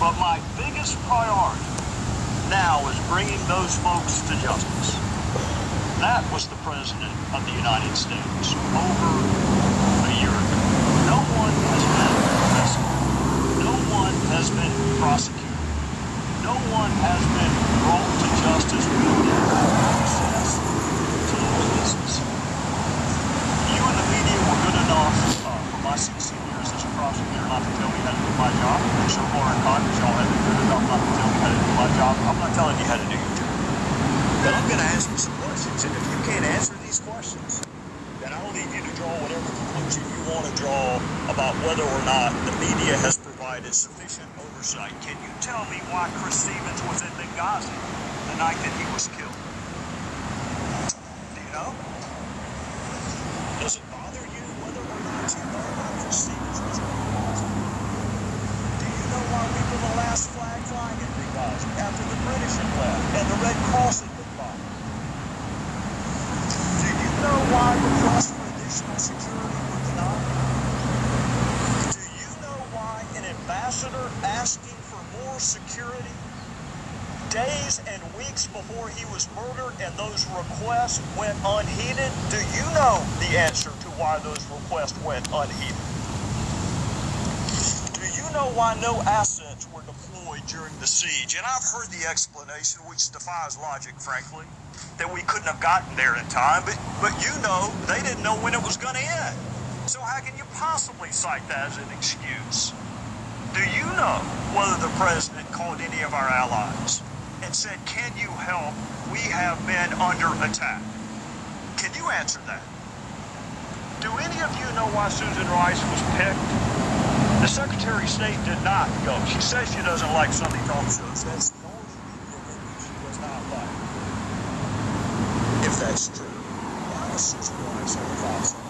But my biggest priority now is bringing those folks to justice. That was the President of the United States over a year ago. No one has been arrested. No one has been prosecuted. No one has been brought to justice. We don't even have access to those cases. You and the media were good enough for my 16 years as a prosecutor not to tell me how to do my job. And so far in Congress, y'all have been good enough not to tell me how to do my job. I'm not telling you how to do your job. But I'm going to ask you some questions. And if you can't answer these questions, then I'll leave you to draw whatever conclusion you want to draw about whether or not the media has provided sufficient oversight. Can you tell me why Chris Stevens was in Benghazi the night that he was killed? Do you know? Does it bother you whether or not you know why Chris Stevens was in Benghazi? Do you know why we were the last flag flying in Benghazi after the British had left and the Red Cross had been flying? Do you know why requests for additional security were denied? Do you know why an ambassador asking for more security days and weeks before he was murdered and those requests went unheeded? Do you know the answer to why those requests went unheeded? Do you know why no assets were deployed during the siege? And I've heard the explanation, which defies logic, frankly, that we couldn't have gotten there in time, but you know they didn't know when it was going to end. So how can you possibly cite that as an excuse? Do you know whether the president called any of our allies and said, can you help? We have been under attack. Can you answer that? Do any of you know why Susan Rice was picked? The Secretary of State did not go. She says she doesn't like Sunday talk shows. That's the only media that she does not like. If that's true, why was Susan Rice on the Fox?